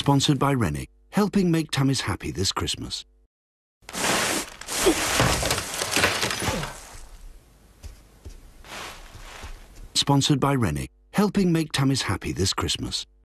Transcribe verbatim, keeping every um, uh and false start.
Sponsored by Rennie, helping make tummies happy this Christmas. Sponsored by Rennie, helping make tummies happy this Christmas.